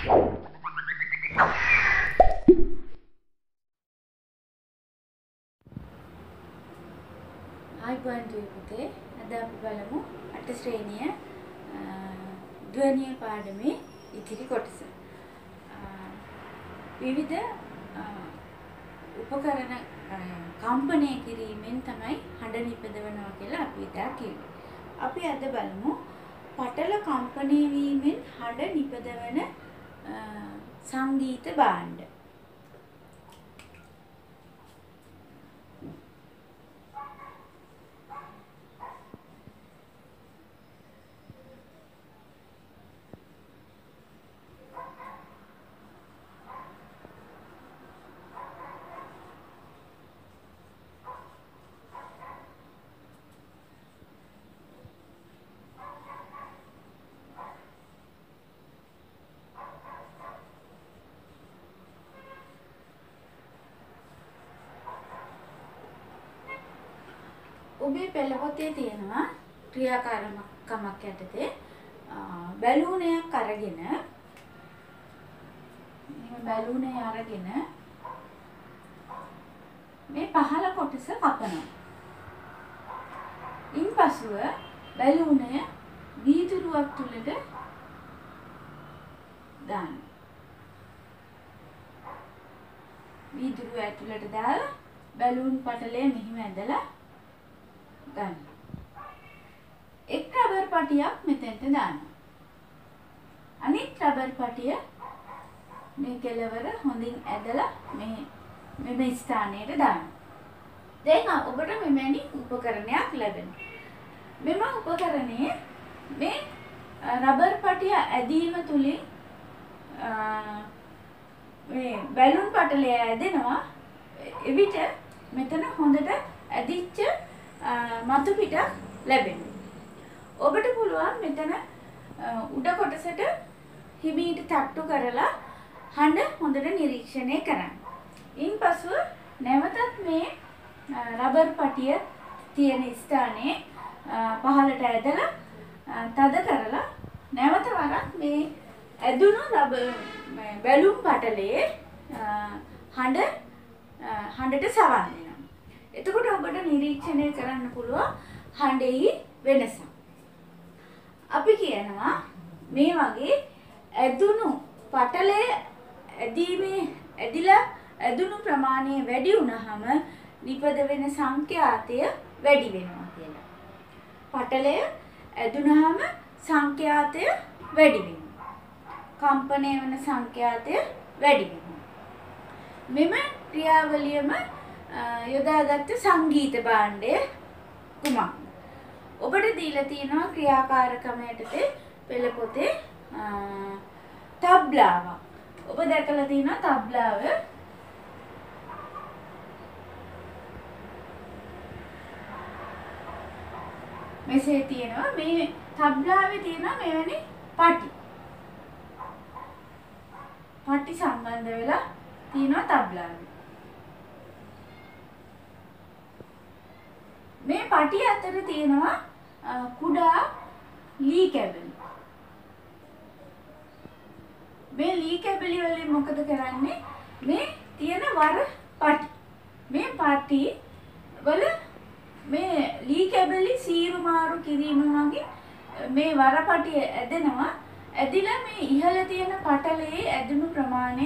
පුතේ අද අපි බලමු 8 ශ්‍රේණිය ධ්වනිය පාඩමේ ඉතිරි කොටස. විවිධ උපකරණ කම්පනය කිරීමෙන් තමයි හඬ නිපදවනවා කියලා අපි ඉදා කිව්වේ. අපි අද බලමු පටල කම්පනය වීමෙන් හඬ නිපදවන සංගීත භාණ්ඩ. ඔබේ පෙළ පොතේ තියෙනවා ක්‍රියාකාරකමක් යටතේ බැලූනයක් අරගෙන මේ පහළ කොටස කපනවා. ඉන්පසුව බැලූනය වීදුරුවක් තුලට දානවා. වීදුරුව ඇතුළට දාලා බැලූන් පටලය මෙහිම ඇදලා ගන්න. එක් රබර් පටියක් මෙතෙන්ට දානවා. අනිත් රබර් පටිය මේ කෙළවර හොඳින් ඇදලා මේ ස්ථානයට දානවා. දැන් ඔබට මෙවැනි උපකරණයක් ලැබෙනවා. මෙම උපකරණයේ මේ රබර් පටිය ඇදීම තුලින් මේ බැලුන් පටලය ඇදෙනවා. එවිට මෙතන හොඳට ඇදිච්ච මතු පිටක් ලැබෙනවා. ඔබට පුළුවන් මෙතන උඩ කොටසට හිමීට තට්ටු කරලා හඬ හොඳට නිරීක්ෂණය කරන්න. ඉන්පසුව නැවතත් මේ රබර් පටිය තියෙන ස්ථානයේ පහළට ඇදලා තද කරලා නැවත වරක් මේ ඇදුණු බැලුම් පටලයේ හඬට සවන් දෙනවා. එතකොට ඔබට නිරීක්ෂණය කරන්න පුළුවන් හඬෙහි වෙනස. අපි කියනවා මේ වගේ ඇදුණු පටලය ඇදුණු ප්‍රමාණය වැඩි වුණාම නිපද වෙන සංඛ්‍යාතය වැඩි වෙනවා කියලා. පටලය ඇදුණාම සංඛ්‍යාතය වැඩි වෙනවා. කම්පණය වෙන සංඛ්‍යාතය වැඩි වෙනවා. මෙම ක්‍රියාවලියම යොදාගත්ත සංගීත භාණ්ඩය කුමක්ද? ඔබට දීලා තියෙනවා ක්‍රියාකාරකම යටතේ පෙළ පොතේ තබ්ලාවක්. ඔබ දැකලා තියෙනවා තබ්ලාව. මෙසේ තියෙනවා මේ තබ්ලාවේ තියෙනවා මෙවැනි පටි සම්බන්ධ වෙලා තියෙනවා තබ්ලාවේ. මේ පටි අතර තියෙනවා කුඩා ලී කැබලි. මේ ලී කැබලි වලින් මොකද කරන්නේ? මේ තියෙන වර පටි. මේ පටි වල මේ ලී කැබලි සීරු මාරු කිරීම වගේ මේ වර පටි ඇදෙනවා. ඇදිලා මේ ඉහළ තියෙන පටලයේ ඇදුණු ප්‍රමාණය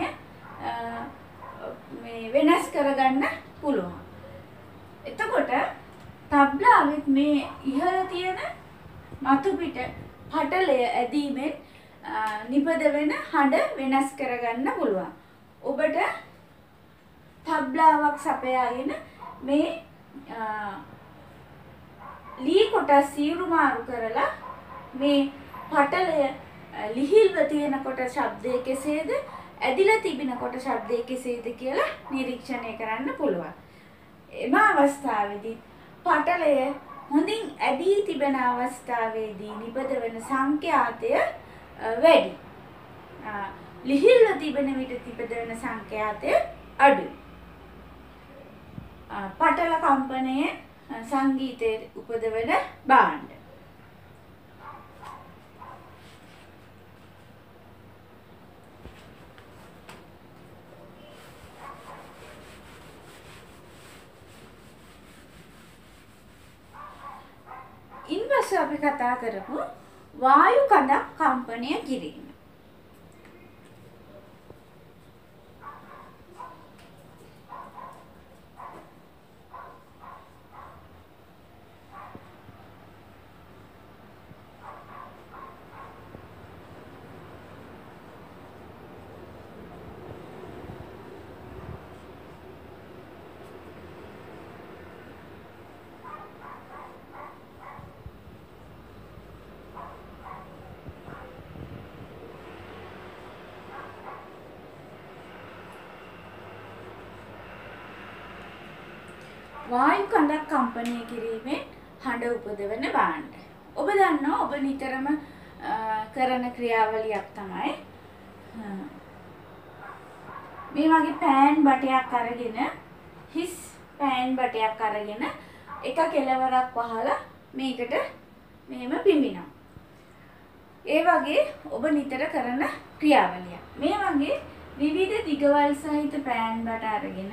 මේ වෙනස් කරගන්න පුළුවන්. එතකොට තබ්ලාවෙත් මේ ඉහළ තියෙන මතු පිට පටලය ඇදීමෙන් නිපද වෙන හඬ වෙනස් කරගන්න පුළුවන්. ඔබට තබ්ලාවක් සපයාගෙන මේ ලී කොටස් සීරු මාරු කරලා මේ පටලය ලිහිල්ව තියෙනකොට ශබ්දය කෙසේද ඇදිලා තිබෙනකොට ශබ්දය කෙසේද කියලා නිරීක්ෂණය කරන්න පුළුවන්. එම අවස්ථාවේදී පටලය හොඳින් ඇදී තිබෙන අවස්ථාවේදී නිපද වෙන සංඛ්‍යාතය වැඩි. ලිහිල්ව තිබෙන විට නිපද වෙන සංඛ්‍යාතය අඩුයි. පටල කම්පනයේ සංගීතයේ උපදවන භාණ්ඩ. පසු අපි කතා කරමු වායු කඳක් කම්පනය කිරීම. වායු කඳක් කම්පනය කිරීමෙන් හඬ උපදවන භාණ්ඩ. ඔබ දන්නවා ඔබ නිතරම කරන ක්‍රියාවලියක් තමයි මේ වගේ පෑන් බටයක් අරගෙන හිස් පෑන් බටයක් අරගෙන එක කෙලවරක් වහලා මේකට මෙහෙම පිඹිනවා. ඒ වගේ ඔබ නිතර කරන ක්‍රියාවලියක්. මේ වගේ විවිධ දිගවල් සහිත පෑන් බට අරගෙන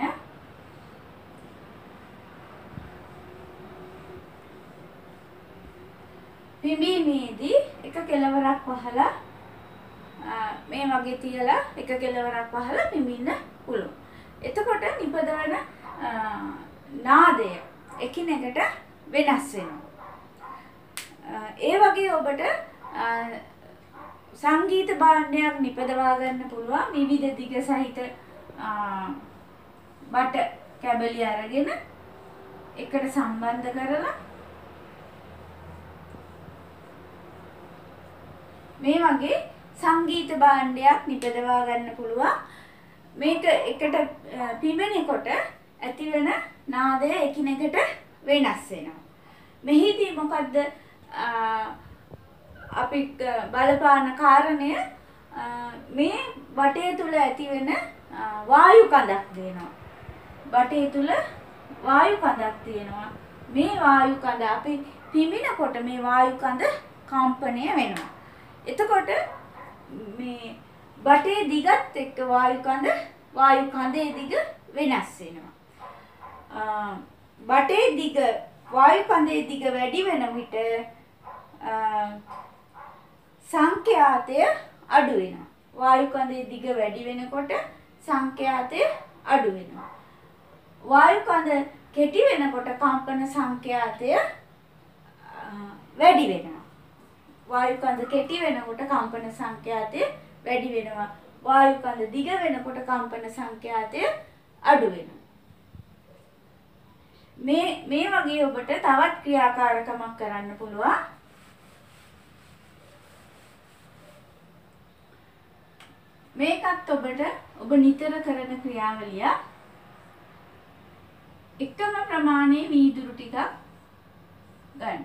පිඹීමේදී එක කෙලවරක් වහලා මේ වගේ තියලා එක කෙලවරක් වහලා පිඹින්න පුළුවන්. එතකොට නිපදවන නාදය එකිනෙකට වෙනස් වෙනවා. ඒ වගේ ඔබට සංගීත භාණ්ඩයක් නිපදවා ගන්න පුළුවන් විවිධ දිග සහිත බට කැබලි අරගෙන එකට සම්බන්ධ කරලා මේ වගේ සංගීත භාණ්ඩයක් නිපදවා ගන්න පුළුවන්. මේක එකට පිඹෙනකොට ඇතිවන නාදය එකිනෙකට වෙනස් වෙනවා. මෙහිදී මොකද්ද අපි බලපාන කාරණය මේ බටය තුල ඇතිවෙන වායු කඳක් දෙනවා. බටය තුල වායු කඳක් තියෙනවා. මේ වායු කඳ අපි පිඹිනකොට මේ වායු කඳ කම්පණය වෙනවා. එතකොට මේ බටේ දිගත් එක්ක වායු කඳේ දිග වෙනස් වෙනවා. බටේ දිග වායු කඳේ දිග වැඩි වෙන විට සංඛ්‍යාතය අඩු වෙනවා. වායු කඳේ දිග වැඩි වෙනකොට සංඛ්‍යාතය අඩු වෙනවා. වායු කඳ කෙටි වෙනකොට කම්පන සංඛ්‍යාතය වැඩි වෙනවා. වායු කඳ කෙටි වෙනකොට කම්පන සංඛ්‍යාතය වැඩි වෙනවා. වායු කඳ දිග වෙනකොට කම්පන සංඛ්‍යාතය අඩු වෙනවා. මේ වගේ ඔබට තවත් ක්‍රියාකාරකමක් කරන්න පුළුවන්. මේකත් ඔබ නිතර කරන ක්‍රියාවලිය. එකම ප්‍රමාණයේ වීදුරු ටිකක් ගන්න.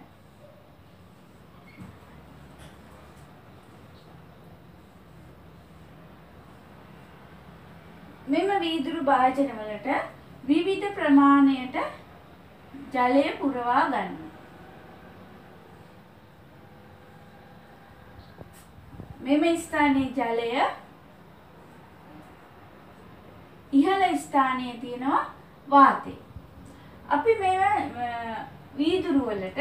මෙම වීදුරු භාජන වලට විවිධ ප්‍රමාණයට ජලය පුරවා ගන්න. මෙම ස්ථානයේ ජලය ඉහළ ස්ථානයේ තියෙනවා වාතය. අපි මේ වීදුරු වලට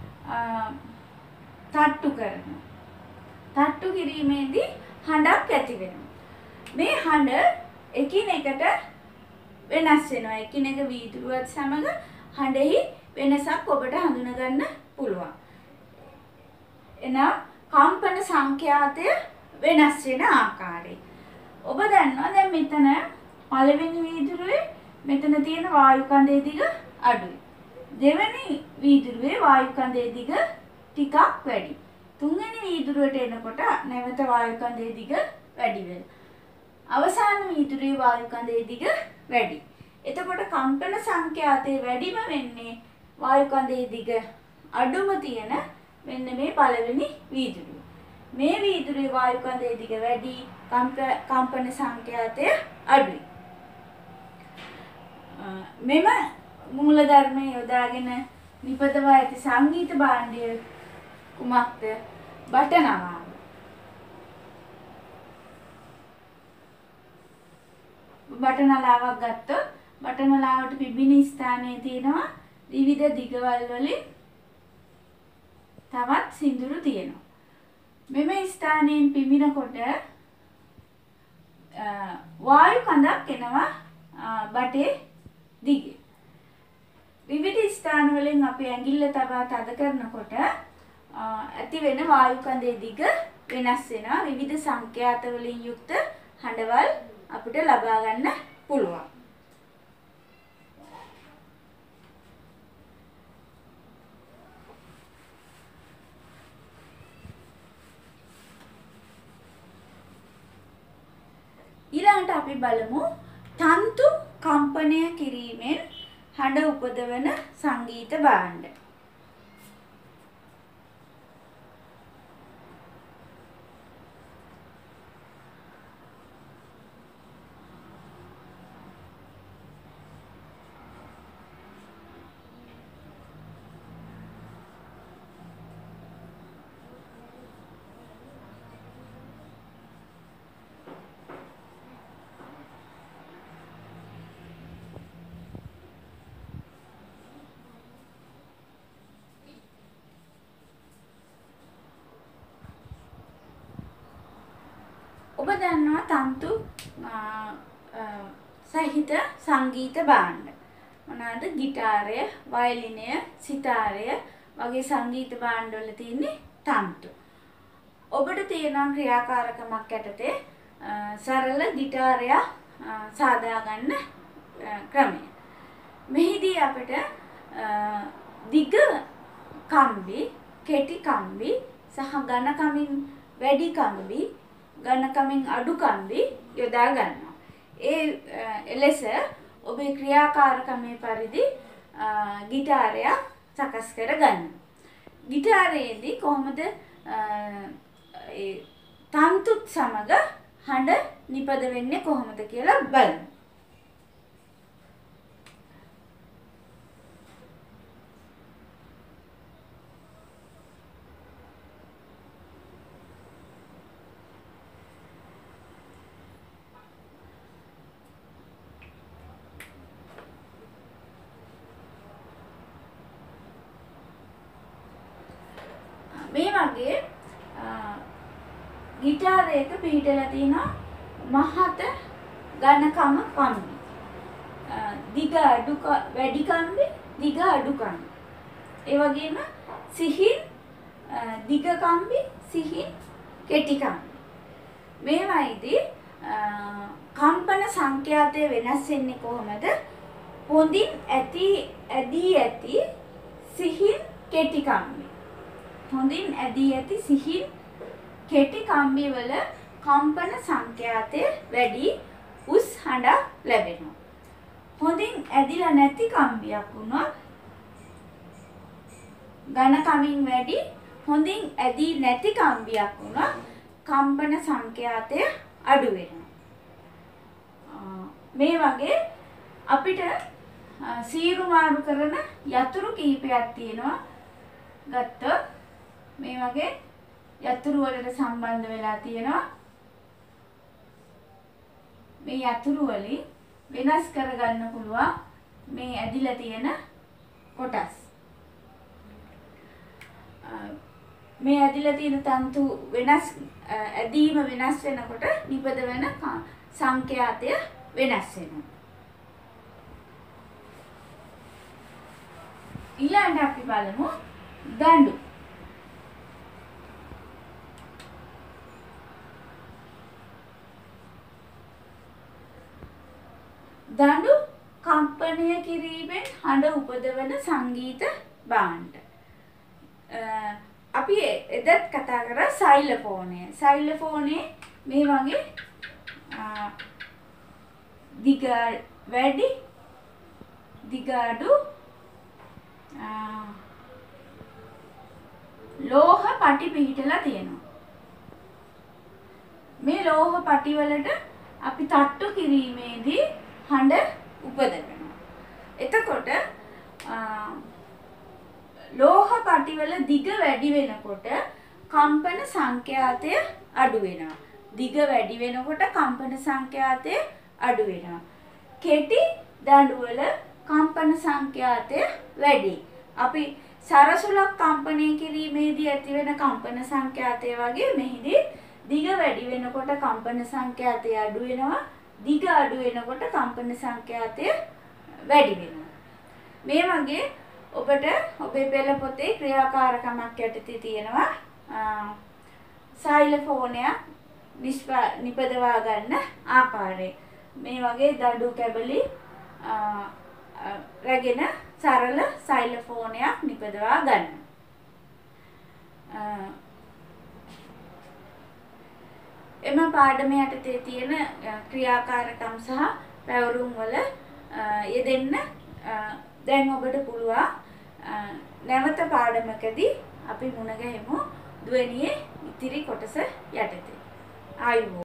තට්ටු කරනවා. තට්ටු කිරීමේදී හඬක් ඇති වෙනවා. මේ හඬ එකිනෙකට වෙනස් වෙනවා. එකිනෙක වීදුරුවත් සමග හඬෙහි වෙනසක් ඔබට හඳුනා ගන්න පුළුවන්. එනම් කම්පන සංඛ්‍යාතය වෙනස් වෙන ආකාරය. ඔබ දන්නවා දැන් මෙතන පළවෙනි වීදුරුවේ මෙතන තියෙන වායු කඳේ දිග අඩුයි. දෙවෙනි වීදුරුවේ වායු කඳේ දිග ටිකක් වැඩි. තුන්වෙනි වීදුරුවට එනකොට නැවත වායු කඳේ දිග වැඩි වෙනවා. අවසාන වීදුරුවේ වායු කඳේ දිග වැඩි. එතකොට කම්පන සංඛ්‍යාතයේ වැඩිම වෙන්නේ වායු කඳේ දිග අඩුම තියෙන මෙන්න මේ පළවෙනි වීදුරුව. මේ වීදුරුවේ වායු කඳේ දිග වැඩි, කම්පන සංඛ්‍යාතය අඩුයි. මෙම මූල ධර්මයේ යොදාගෙන නිපදවා ඇති සංගීත භාණ්ඩය කුමක්ද? බටනලාව. බටනලාවක් ගත්තොත් බටනලාවට පිබින ස්ථානයේ තියෙනවා විවිධ දිගවල් වලින් තවත් සිඳුරු තියෙනවා. මෙම ස්ථානයෙන් පිඹිනකොට වායු කඳක් එනවා බටේ දිගේ. විවිධ ස්ථාන වලින් අපි ඇඟිල්ල තබා තද කරනකොට ඇති වෙන වායු කඳේ දිග වෙනස් වෙනවා. විවිධ සංඛ්‍යාත වලින් යුක්ත හඬවල් අපිට ලබා ගන්න පුළුවන්. ඊළඟට අපි බලමු තන්තු කම්පනය කිරීමෙන් හඬ උපදවන සංගීත භාණ්ඩ. ඔබ දන්නවා තන්තු සහිත සංගීත භාණ්ඩ මොනවාද? ගිටාරය, වයලිනය, සිතාරය වගේ සංගීත භාණ්ඩ වල තියෙන්නේ තන්තු. ඔබට තියෙන ක්‍රියාකාරකමක් යටතේ සරල ගිටාරය සාදා ගන්න ක්‍රමය. මෙහිදී අපිට දිග කම්බි, කෙටි කම්බි සහ ඝන කමින් වැඩි කම්බි, ඝන කමින් අඩු කම්බි යොදා ගන්නවා. එලෙස ඔබේ ක්‍රියාකාරකමේ පරිදි ගිටාරය සකස් කර ගන්න. ගිටාරයේදී කොහොමද තන්තුත් සමග හඬ නිපද වෙන්නේ කොහොමද කියලා බලමු. මේ වගේ ගිටාරයක පිහිටලා තියෙනවා මහත ඝනකම කම්බි. දිග අඩු වැඩි කම්බි, දිග අඩු කම්බි. ඒ වගේම සිහින් දිග කම්බි, සිහින් කෙටි කම්බි. මේවයිදී කම්පන සංඛ්‍යාතය වෙනස් වෙන්නේ කොහොමද? හොඳින් ඇදී ඇති සිහින් කෙටි කම්බි. හොඳින් ඇදී ඇති සිහින් කෙටි කම්බි වල කම්පන සංඛ්‍යාතය වැඩි උස් හඬ ලැබෙනවා. හොඳින් ඇදිලා නැති කම්බියක් වුණොත් ඝන කමින් වැඩි, හොඳින් ඇදී නැති කම්බියක් වුණොත් කම්පන සංඛ්‍යාතය අඩු වෙනවා. මේ වගේ අපිට සීරු මාරු කරන යතුරු කිහිපයක් තියෙනවා. ගත්තොත් මේ වගේ යතුරු වලට සම්බන්ධ වෙලා තියෙනවා. මේ යතුරු වලින් වෙනස් කරගන්න පුළුවන් මේ ඇදිලා තියෙන කොටස්. මේ ඇදිලා තියෙන තන්තු වෙනස් ඇදීම වෙනස් වෙනකොට නිපද වෙන සංඛ්‍යාතය වෙනස් වෙනවා. ඊළඟට අපි බලමු දඬු. දඬු කම්පනය කිරීමෙන් හඬ උපදවන සංගීත භාණ්ඩ. අපි එදත් කතා කරා සයිලෆෝනය. සයිලෆෝනේ මේ වගේ දිග වැඩි, දිග අඩු ලෝහ පටි පිහිටලා තියෙනවා. මේ ලෝහ පටි වලට අපි තට්ටු කිරීමේදී හඬ උපදවනවා. එතකොට ලෝහ පටි වල දිග වැඩි වෙනකොට කම්පන සංඛ්‍යාතය අඩු වෙනවා. දිග වැඩි වෙනකොට කම්පන සංඛ්‍යාතය අඩු වෙනවා. කෙටි දඬු වල කම්පන සංඛ්‍යාතය වැඩි. අපි සරසුලක් කම්පනය කිරීමේදී ඇතිවෙන කම්පන සංඛ්‍යාතය වගේ මෙහිදී දිග වැඩි වෙනකොට කම්පන සංඛ්‍යාතය අඩු වෙනවා. දිග අඩු වෙනකොට කම්පන සංඛ්‍යාතය වැඩි වෙනවා. මේ වගේ ඔබට ඔබේ පෙළ පොතේ ක්‍රියාකාරකමක් යටතේ තියෙනවා සයිලෝෆෝනයක් නිපදවා ගන්න ආකාරය. මේ වගේ දඬු කැබලි රැගෙන සරල සයිලෝෆෝනයක් නිපදවා ගන්න. එම පාඩම යටතේ තියෙන ක්‍රියාකාරකම් සහ පැවරුම් වල යෙදෙන්න දැන් ඔබට පුළුවන්. නැවත පාඩමකදී අපි මුණ ගැහෙමු. දුවනියේ ඉතිරි කොටස යටතේ. ආයුබෝවන්.